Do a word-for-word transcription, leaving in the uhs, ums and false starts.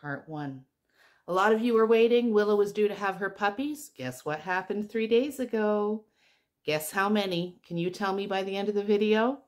part one. A lot of you were waiting. Willow was due to have her puppies. Guess what happened three days ago? Guess how many? Can you tell me by the end of the video?